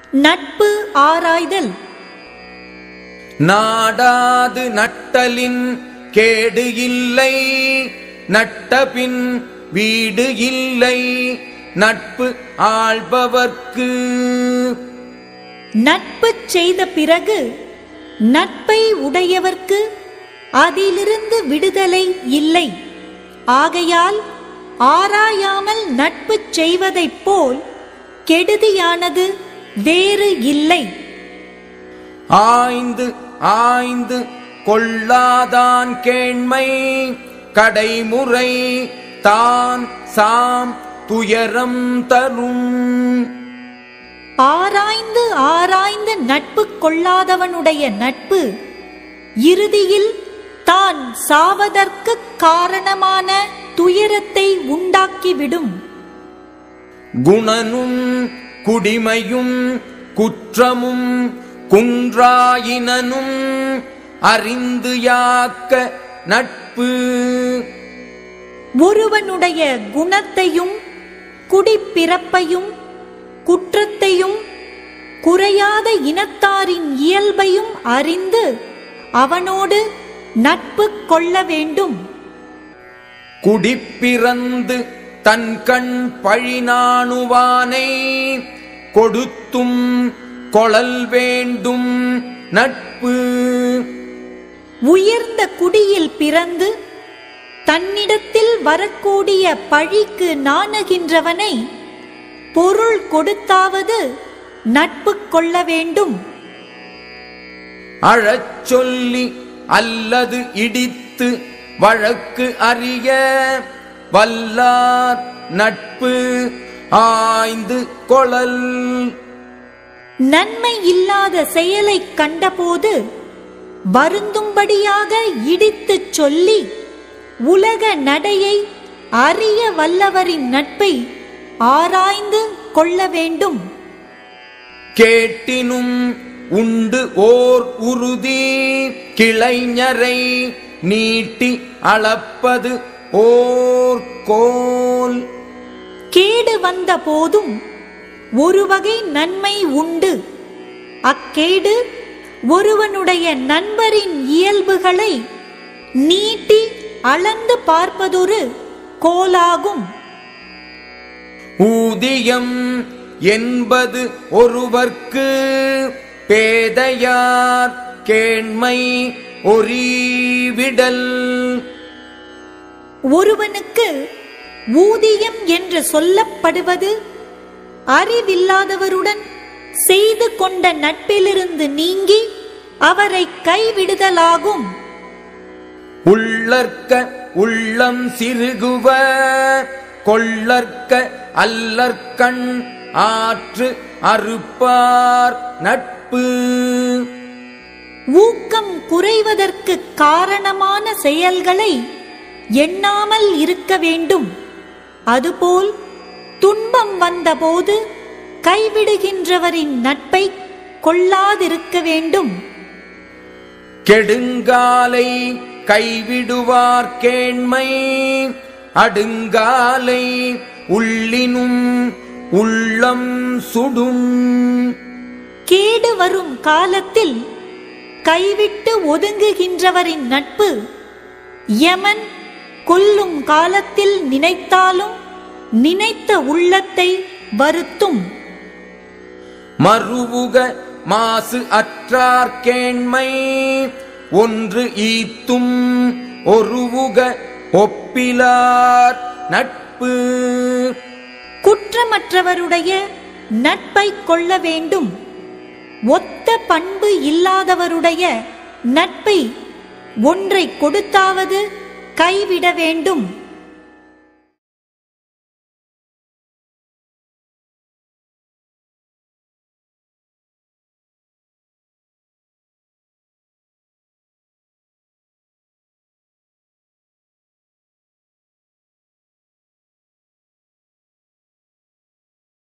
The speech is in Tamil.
நட்பு ஆராய்தல். நாடாது நட்டலின் கேடு இல்லை, நட்டபின் வீடு இல்லை, நட்பு ஆள்பவர்க்கு. நட்பு செய்த பிறகு நட்பை உடையவர்க்கு அதிலிருந்து விடுதலை இல்லை. ஆகையால் ஆராயாமல் நட்பு செய்வதைப் போல் கெடுதியானது வேறு இல்லை. ஆய்ந்து ஆய்ந்து கொள்ளாதான் கேண்மை, கடைமுறை தான் சாம் துயரம் தரும். ஆராய்ந்து ஆராய்ந்து நட்பு கொள்ளாதவனுடைய நட்பு இறுதியில் தான் சாவதற்கு காரணமான துயரத்தை உண்டாக்கிவிடும். குணனும் குடிமையும் குற்றமும் குன்றாயினும் அறிந்து யாக்க நட்பு. ஒருவனுடைய குணத்தையும் குடிப்பிறப்பையும் குற்றத்தையும் குறையாத இனத்தாரின் இயல்பையும் அறிந்து அவனோடு நட்பு கொள்ள வேண்டும். குடிப்பிறந்து தன் கண் பழி நாணுவானை கொடுத்தும் கொளல் வேண்டும் நட்பு. உயர்ந்த குடியில் பிறந்து தன்னிடத்தில் வரக்கூடிய பழிக்கு நாணுகின்றவனை பொருள் கொடுத்தாவது நட்பு கொள்ள வேண்டும். அழச் சொல்லி அல்லது இடித்து வழக்கு அறிய வல்லார் நட்பு ஆய்ந்து கொளல். நன்மை இல்லாத செயலை கண்டபோது வருந்தும்படியாக இடித்துச் சொல்லி உலக நடையை அறிய வல்லவரின் நட்பை ஆராய்ந்து கொள்ள வேண்டும். கேட்டினும் உண்டு ஓர் உறுதி, கிளைஞரை நீட்டி அளப்பது ஓர் கோல். கேடு வந்த போதும் ஒரு வகை நன்மை உண்டு. அக்கேடு ஒருவனுடைய நண்பரின் இயல்புகளை நீட்டி அளந்து பார்ப்பதொரு கோலாகும். ஊதியம் என்பது ஒருவர்க்கு பேதையார் கேண்மை ஒரீவிடல். ஒருவனுக்கு ஊதியம் என்று சொல்லப்படுவது அறிவில்லாதவருடன் செய்து கொண்ட நட்பிலிருந்து நீங்கி அவரை கைவிடுதலாகும். உள்ளற்க உள்ளம் சிறுகுவ கொள்ளற்க அல்லற்கண் ஆற்று அறுப்பார் நட்பு. ஊக்கம் குறைவதற்கு காரணமான செயல்களை எண்ணாமல் இருக்க வேண்டும். அதுபோல் துன்பம் வந்தபோது கைவிடுகின்றவரின் நட்பை கொள்ளாதிருக்க வேண்டும். கெடுங்காலை கைவிடுவார் கேண்மை, அடுங்காலை உள்ளினும் உள்ளம் சுடும். கேடு வரும் காலத்தில் கைவிட்டு ஒதுங்குகின்றவரின் நட்பு யமன் கொல்லும் காலத்தில் நினைத்தாலும் நினைத்த உள்ளத்தை வருத்தும். மறுவுக மாசு அற்றார் கேண்மை, ஒன்று ஈத்தும் ஒருவுக ஒப்பிலார் நட்பு. குற்றமற்றவருடைய நட்பை கொள்ள வேண்டும். ஒத்த பண்பு இல்லாதவருடைய நட்பை ஒன்றை கொடுத்தாவது கைவிட வேண்டும்.